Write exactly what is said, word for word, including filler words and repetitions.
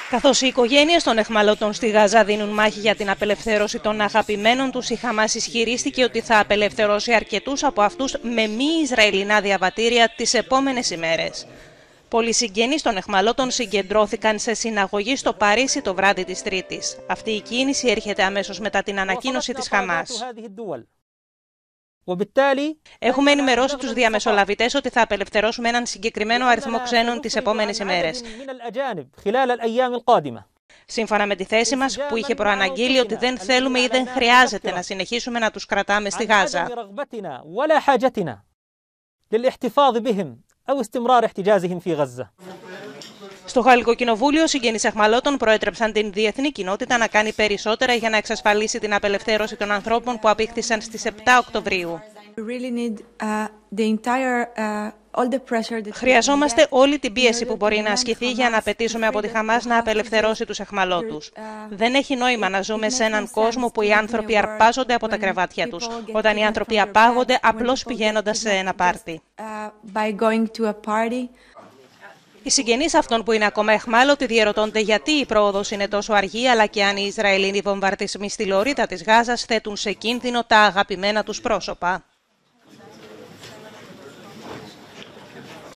Καθώς οι οικογένειες των αιχμαλώτων στη Γάζα δίνουν μάχη για την απελευθέρωση των αγαπημένων τους, η Χαμάς ισχυρίστηκε ότι θα απελευθερώσει αρκετούς από αυτούς με μη Ισραηλινά διαβατήρια τις επόμενες ημέρες. Πολλοί συγγενείς των αιχμαλώτων συγκεντρώθηκαν σε συναγωγή στο Παρίσι το βράδυ της Τρίτης. Αυτή η κίνηση έρχεται αμέσως μετά την ανακοίνωση της Χαμάς. Έχουμε ενημερώσει τους διαμεσολαβητές ότι θα απελευθερώσουμε έναν συγκεκριμένο αριθμό ξένων τις επόμενες ημέρες. Σύμφωνα με τη θέση μας, που είχε προαναγγείλει ότι δεν θέλουμε ή δεν χρειάζεται να συνεχίσουμε να τους κρατάμε στη Γάζα. Στο Γαλλικό Κοινοβούλιο, συγγενείς αιχμαλώτων προέτρεψαν την διεθνή κοινότητα να κάνει περισσότερα για να εξασφαλίσει την απελευθέρωση των ανθρώπων που απήχθησαν στις επτά Οκτωβρίου. Χρειαζόμαστε όλη την πίεση που μπορεί να ασκηθεί για να απαιτήσουμε από τη Χαμάς να απελευθερώσει τους αιχμαλώτους. Δεν έχει νόημα να ζούμε σε έναν κόσμο που οι άνθρωποι αρπάζονται από τα κρεβάτια τους, όταν οι άνθρωποι απάγονται απλώς πηγαίνοντας σε ένα πάρτι. Οι συγγενείς αυτών που είναι ακόμα αιχμάλωτοι διερωτώνται γιατί η πρόοδος είναι τόσο αργή, αλλά και αν οι Ισραηλινοί βομβαρδισμοί στη λωρίδα της Γάζας θέτουν σε κίνδυνο τα αγαπημένα τους πρόσωπα.